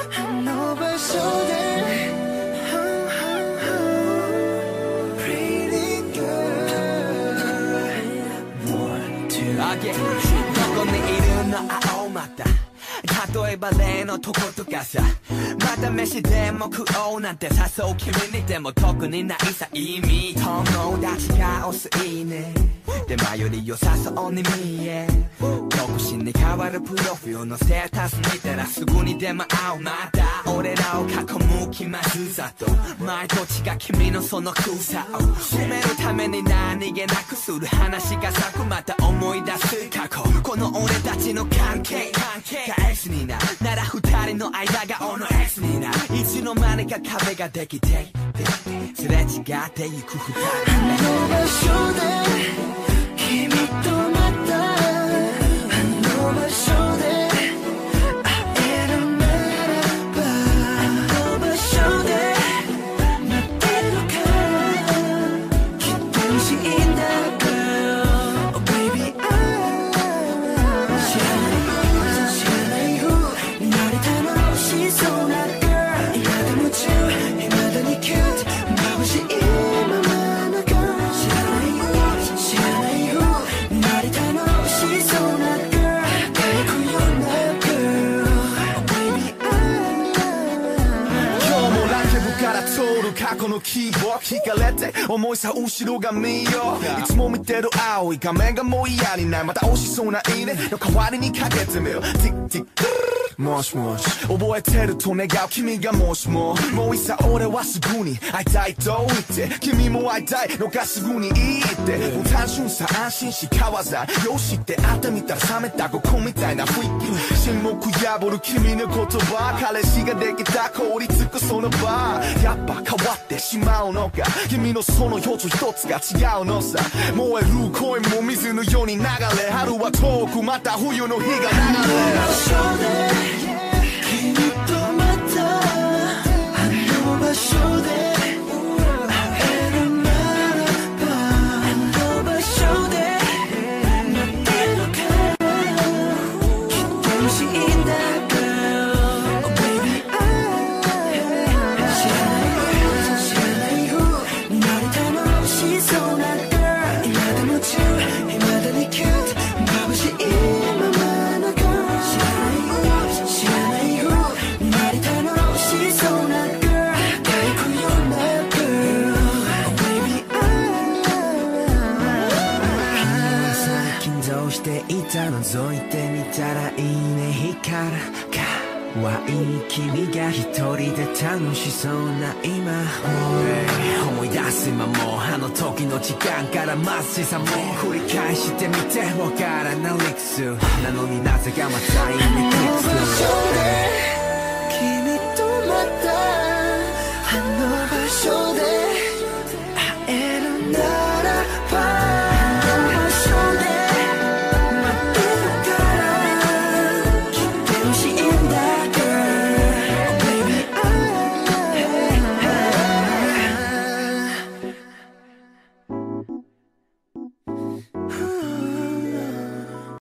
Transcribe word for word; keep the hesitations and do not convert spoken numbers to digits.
あの場所で Pretty girl One, two, three どこにいるの青また例えば例のとことかさまた飯でも食おうなんて誘う君にでも特にないさ意味友達が押すいいねで前より良さそうに見え独身に変わるプロフィールのステータス見たらすぐにでも会うまた俺らを囲む気まずさと前と違う君のその空さを埋めるために何気なくする話が咲くまた思い出す過去この俺たちの関係が S になるなら二人の間が O の S になるいつの間にか壁ができてすれ違ってゆく二人あの場所で君とまたあの場所で会えるならばあの場所で待ってるからきっと欲しいんだ Girl Oh baby I 知らない知らない風になり楽しそうな Girl 今で夢中未だにキュート眩しいままの Girl 知らない知らない風になり楽しそうな Girl 輝くような Girl Oh baby I 今日もラケブから通る過去のキーボード引かれて重いさ後ろ髪よいつも見てる青い画面がもう嫌にないまた押しそうないいねの代わりにかけてみようティッティッもしもし覚えてると願う君がもしももういざ俺はすぐに会いたいと言って君も会いたいのがすぐにいいってもう単純さ安心しかわざよしって会ってみたら冷めたここみたいな雰囲気沈黙破る君の言葉彼氏ができた凍りつくその場やっぱ変わってしまうのか君のその表情一つが違うのさ燃える恋も水のように流れ春は遠くまた冬の日が流れ君とまたあの場所で会えるならばあの場所で待ってるからきっと欲しいんだ Girl Oh baby I 知らない知らない風になり楽しそうな Girl 今で夢中未だにキュート眩しいままの Girl 知らない知らないなり楽しそうな Girl 輝くような Girl Oh baby I 最近どうしていた覗いてみたらいいね光る可愛い君が一人で楽しそうな今、hey, 思い出す今もあの時の時間から眩しさも繰り返してみてわからない理屈なのになぜかまたイメクス君とまたあの場所で